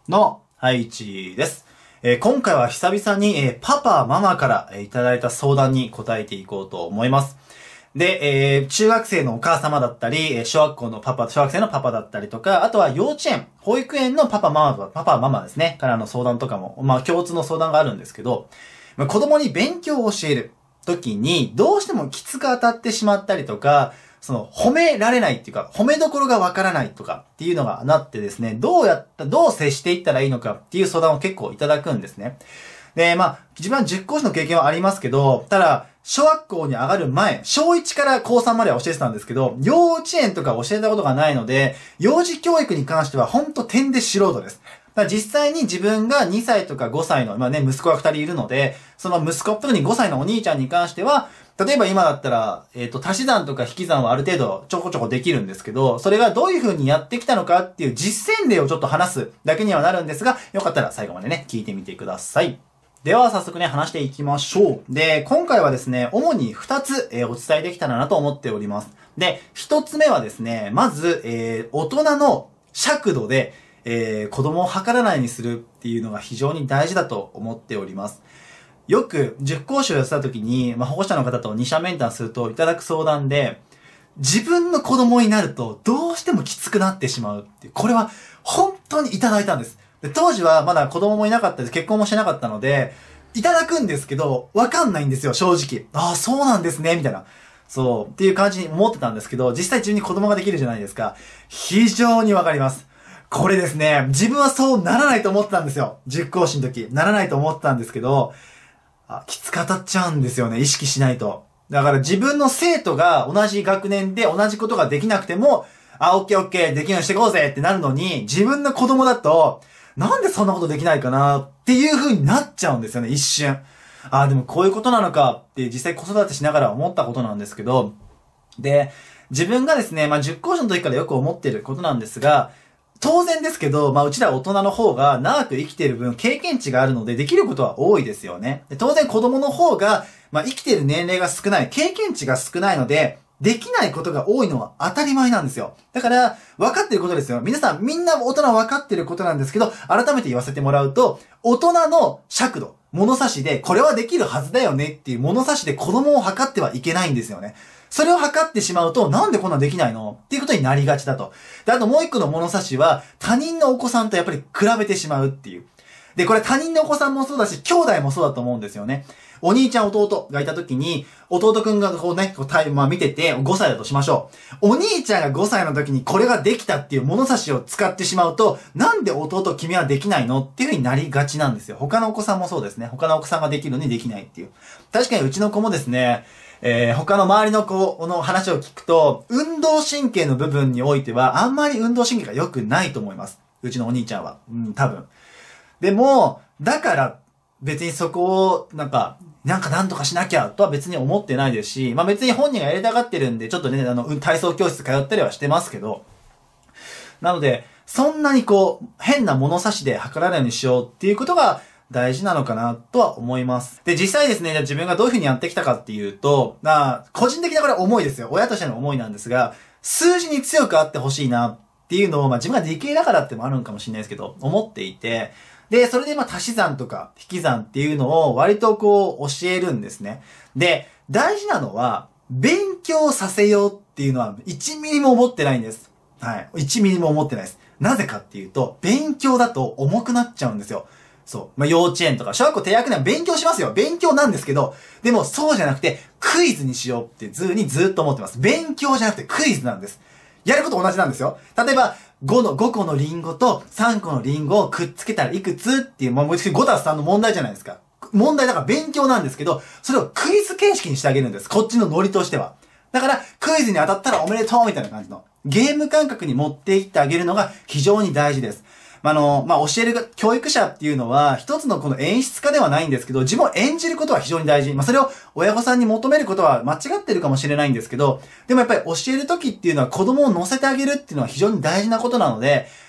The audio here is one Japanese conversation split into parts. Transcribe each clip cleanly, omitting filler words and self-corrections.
の配置です。今回は久々に、パパ、ママから、いただいた相談に答えていこうと思います。で、中学生のお母様だったり、小学生のパパだったりとか、あとは幼稚園、保育園のパパ、ママですね、からの相談とかも、共通の相談があるんですけど、子供に勉強を教えるときに、どうしてもきつく当たってしまったりとか、褒められないっていうか、褒めどころがわからないとかっていうのがなってですね、どう接していったらいいのかっていう相談を結構いただくんですね。で、自分は塾講師の経験はありますけど、ただ、小学校に上がる前、小1から高3までは教えてたんですけど、幼稚園とか教えたことがないので、幼児教育に関してはほんと点で素人です。だから実際に自分が2歳とか5歳の、息子が2人いるので、その息子、特に5歳のお兄ちゃんに関しては、例えば今だったら、足し算とか引き算はある程度ちょこちょこできるんですけど、それがどういう風にやってきたのかっていう実践例をちょっと話すだけにはなるんですが、よかったら最後までね、聞いてみてください。では早速ね、話していきましょう。で、今回はですね、主に2つ、お伝えできたらなと思っております。で、1つ目はですね、まず、大人の尺度で、子供を測らないようにするっていうのが非常に大事だと思っております。よく塾講師をやってた時に、保護者の方と二者面談するといただく相談で、自分の子供になるとどうしてもきつくなってしまうっていう、これは本当にいただいたんです。で、当時はまだ子供もいなかったです。結婚もしてなかったので、いただくんですけど、わかんないんですよ、正直。ああ、そうなんですね、みたいな。そう、っていう感じに思ってたんですけど、実際自分に子供ができるじゃないですか。非常にわかります。これですね、自分はそうならないと思ってたんですよ。塾講師の時。ならないと思ってたんですけど、きつく当たっちゃうんですよね。意識しないと。だから自分の生徒が同じ学年で同じことができなくても、オッケーオッケー、できるようにしていこうぜってなるのに、自分の子供だと、なんでそんなことできないかなっていう風になっちゃうんですよね、一瞬。でもこういうことなのかって実際子育てしながら思ったことなんですけど、で、自分がですね、塾講師の時からよく思っていることなんですが、当然ですけど、うちら大人の方が長く生きている分、経験値があるので、できることは多いですよね。で当然子供の方が、生きている年齢が少ない、経験値が少ないので、できないことが多いのは当たり前なんですよ。だから、分かってることですよ。皆さん、みんな大人分かってることなんですけど、改めて言わせてもらうと、大人の尺度、物差しで、これはできるはずだよねっていう物差しで子供を測ってはいけないんですよね。それを測ってしまうと、なんでこんなできないのっていうことになりがちだと。で、あともう一個の物差しは、他人のお子さんとやっぱり比べてしまうっていう。で、これ他人のお子さんもそうだし、兄弟もそうだと思うんですよね。お兄ちゃん弟がいた時に、弟くんが見てて5歳だとしましょう。お兄ちゃんが5歳の時にこれができたっていう物差しを使ってしまうと、なんで弟君はできないのっていう風になりがちなんですよ。他のお子さんもそうですね。他のお子さんができるのにできないっていう。確かにうちの子もですね、他の周りの子の話を聞くと、運動神経の部分においては、あんまり運動神経が良くないと思います。うちのお兄ちゃんは。多分。でも、だから、別にそこを、なんとかしなきゃとは別に思ってないですし、別に本人がやりたがってるんで、ちょっとね、体操教室通ったりはしてますけど、なので、そんなに変な物差しで測らないようにしようっていうことが、大事なのかなとは思います。で、実際ですね、じゃあ自分がどういう風にやってきたかっていうと、個人的なこれは思いですよ。親としての思いなんですが、数字に強くあってほしいなっていうのを、自分が理系だからってもあるのかもしれないですけど、思っていて、で、それで足し算とか引き算っていうのを割と教えるんですね。で、大事なのは、勉強させようっていうのは1ミリも思ってないんです。はい。1ミリも思ってないです。なぜかっていうと、勉強だと重くなっちゃうんですよ。そう。幼稚園とか、小学校低学年は勉強しますよ。勉強なんですけど、でもそうじゃなくて、クイズにしようってずっと思ってます。勉強じゃなくてクイズなんです。やること同じなんですよ。例えば、5個のリンゴと3個のリンゴをくっつけたらいくつっていう、5たす3の問題じゃないですか。問題だから勉強なんですけど、それをクイズ形式にしてあげるんです。こっちのノリとしては。だから、クイズに当たったらおめでとうみたいな感じの、ゲーム感覚に持っていってあげるのが非常に大事です。教える教育者っていうのは、一つのこの演出家ではないんですけど、自分を演じることは非常に大事。それを親御さんに求めることは間違ってるかもしれないんですけど、でもやっぱり教える時っていうのは子供を乗せてあげるっていうのは非常に大事なことなので、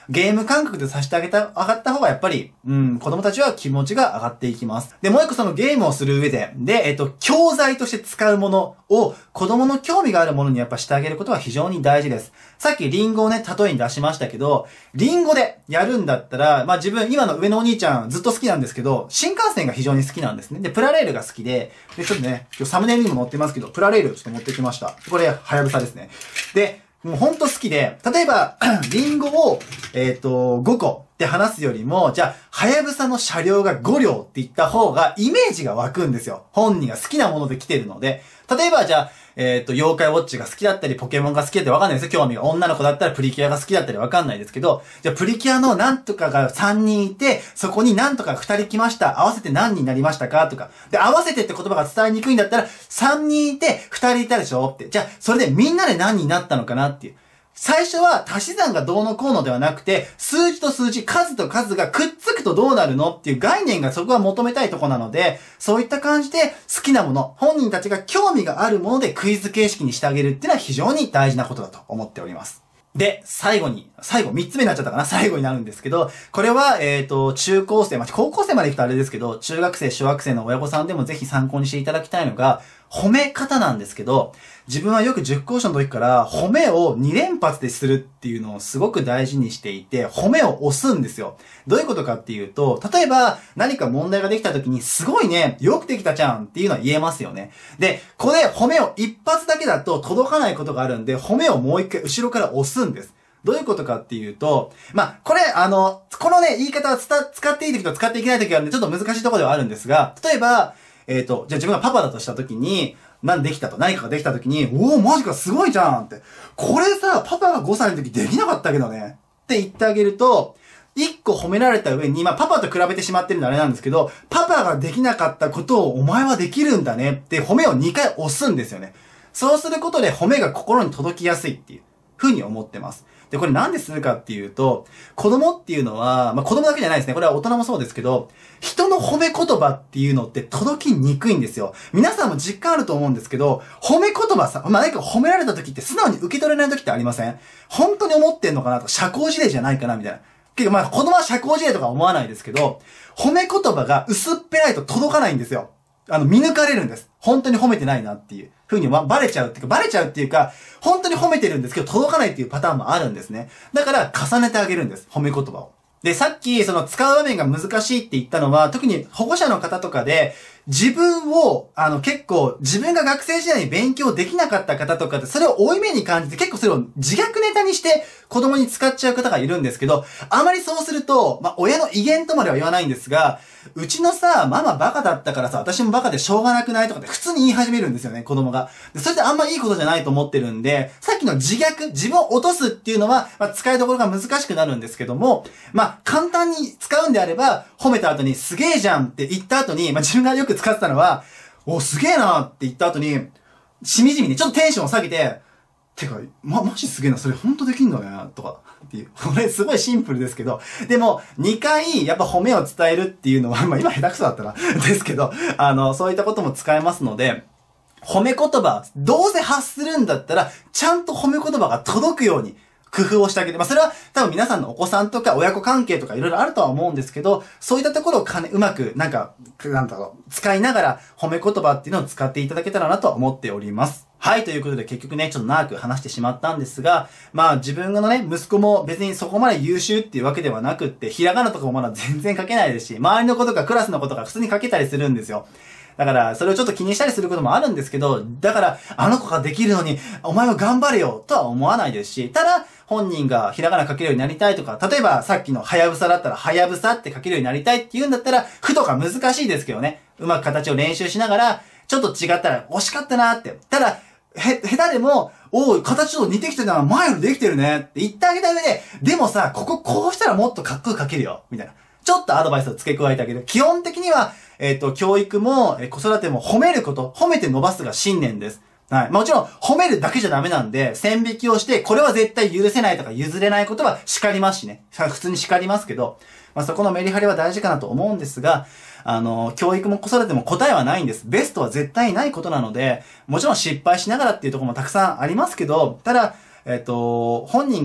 ゲーム感覚でさせて上がった方がやっぱり、子供たちは気持ちが上がっていきます。で、もう一個そのゲームをする上で、教材として使うものを子供の興味があるものにやっぱしてあげることは非常に大事です。さっきリンゴをね、例えに出しましたけど、リンゴでやるんだったら、自分、今の上のお兄ちゃんずっと好きなんですけど、新幹線が非常に好きなんですね。で、プラレールが好きで、ちょっとね、今日サムネイルにも載ってますけど、プラレールちょっと持ってきました。これ、はやぶさですね。で、もうほんと好きで、例えば、リンゴを、5個って話すよりも、じゃあ、はやぶさの車両が5両って言った方が、イメージが湧くんですよ。本人が好きなもので来てるので。例えば、じゃあ、妖怪ウォッチが好きだったり、ポケモンが好きだってわかんないですよ。興味が。女の子だったらプリキュアが好きだったりわかんないですけど、じゃあプリキュアのなんとかが3人いて、そこになんとか2人来ました。合わせて何人になりましたかとか。で、合わせてって言葉が伝えにくいんだったら、3人いて2人いたでしょって。じゃあ、それでみんなで何人になったのかなっていう。最初は足し算がどうのこうのではなくて、数字と数字、数と数がくっつくとどうなるのっていう概念がそこは求めたいとこなので、そういった感じで好きなもの、本人たちが興味があるものでクイズ形式にしてあげるっていうのは非常に大事なことだと思っております。で、最後、3つ目になっちゃったかな最後になるんですけど、これは、中高生、高校生まで行くとあれですけど、中学生、小学生の親御さんでもぜひ参考にしていただきたいのが、褒め方なんですけど、自分はよく塾講師の時から褒めを2連発でするっていうのをすごく大事にしていて、褒めを押すんですよ。どういうことかっていうと、例えば何か問題ができた時にすごいね、よくできたじゃんっていうのは言えますよね。で、これ褒めを一発だけだと届かないことがあるんで、褒めをもう一回後ろから押すんです。どういうことかっていうと、これ、このね、言い方は使っていい時と使っていけない時があるんで、ちょっと難しいところではあるんですが、例えば、じゃあ自分がパパだとした時に、何かができた時に、おー、マジか、すごいじゃんって。これさ、パパが5歳の時できなかったけどね。って言ってあげると、1個褒められた上に、パパと比べてしまってるんであれなんですけど、パパができなかったことをお前はできるんだねって褒めを2回押すんですよね。そうすることで褒めが心に届きやすいっていう風に思ってます。で、これなんでするかっていうと、子供っていうのは、子供だけじゃないですね。これは大人もそうですけど、人の褒め言葉っていうのって届きにくいんですよ。皆さんも実感あると思うんですけど、褒め言葉さ、何か褒められた時って素直に受け取れない時ってありません？本当に思ってんのかなとか、社交辞令じゃないかなみたいな。結構子供は社交辞令とか思わないですけど、褒め言葉が薄っぺらいと届かないんですよ。見抜かれるんです。本当に褒めてないなっていう風にバレちゃうっていうか、本当に褒めてるんですけど届かないっていうパターンもあるんですね。だから重ねてあげるんです。褒め言葉を。で、さっき使う場面が難しいって言ったのは、特に保護者の方とかで、自分を、結構、自分が学生時代に勉強できなかった方とかって、それを負い目に感じて、結構それを自虐ネタにして子供に使っちゃう方がいるんですけど、あまりそうすると、親の威厳とまでは言わないんですが、うちのさ、ママバカだったからさ、私もバカでしょうがなくないとかって普通に言い始めるんですよね、子供が。でそれってあんまいいことじゃないと思ってるんで、さっきの自分を落とすっていうのは、使いどころが難しくなるんですけども、簡単に使うんであれば、褒めた後にすげえじゃんって言った後に、自分がよく使ってたのは、お、すげえなって言った後に、しみじみにちょっとテンションを下げて、てか、マジすげえな、それほんとできんだね、とか、っていう。これすごいシンプルですけど、でも、2回やっぱ褒めを伝えるっていうのは、今下手くそだったら、ですけど、そういったことも使えますので、褒め言葉、どうせ発するんだったら、ちゃんと褒め言葉が届くように、工夫をしてあげて、それは多分皆さんのお子さんとか親子関係とかいろいろあるとは思うんですけど、そういったところをうまく、使いながら褒め言葉っていうのを使っていただけたらなと思っております。はい、ということで結局ね、ちょっと長く話してしまったんですが、自分のね、息子も別にそこまで優秀っていうわけではなくって、ひらがなとかもまだ全然書けないですし、周りの子とかクラスの子とか普通に書けたりするんですよ。だから、それをちょっと気にしたりすることもあるんですけど、だから、あの子ができるのに、お前は頑張れよ、とは思わないですし、ただ、本人がひらがな書けるようになりたいとか、例えばさっきのはやぶさだったら、はやぶさって書けるようになりたいって言うんだったら、ふとか難しいですけどね。うまく形を練習しながら、ちょっと違ったら、惜しかったなって。ただ、下手でも、形と似てきてるな、前よりできてるねって言ってあげた上で、でもさ、こうしたらもっとかっこよく書けるよ、みたいな。ちょっとアドバイスを付け加えてあげる。基本的には、教育も、子育ても褒めること、褒めて伸ばすが信念です。はい。もちろん、褒めるだけじゃダメなんで、線引きをして、これは絶対許せないとか譲れないことは叱りますしね。普通に叱りますけど、そこのメリハリは大事かなと思うんですが、教育も子育ても答えはないんです。ベストは絶対ないことなので、もちろん失敗しながらっていうところもたくさんありますけど、ただ、本人が、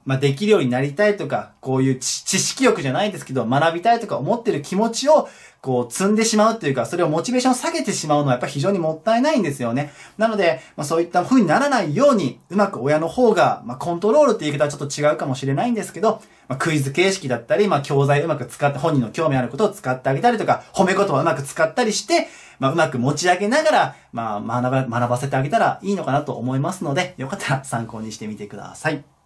できるようになりたいとか、こういう知識欲じゃないですけど、学びたいとか思ってる気持ちを、積んでしまうというか、それをモチベーションを下げてしまうのはやっぱり非常にもったいないんですよね。なので、そういった風にならないように、うまく親の方が、コントロールっていう言い方はちょっと違うかもしれないんですけど、クイズ形式だったり、教材をうまく使って、本人の興味あることを使ってあげたりとか、褒め言葉をうまく使ったりして、うまく持ち上げながら、学ばせてあげたらいいのかなと思いますので、よかったら参考にしてみてください。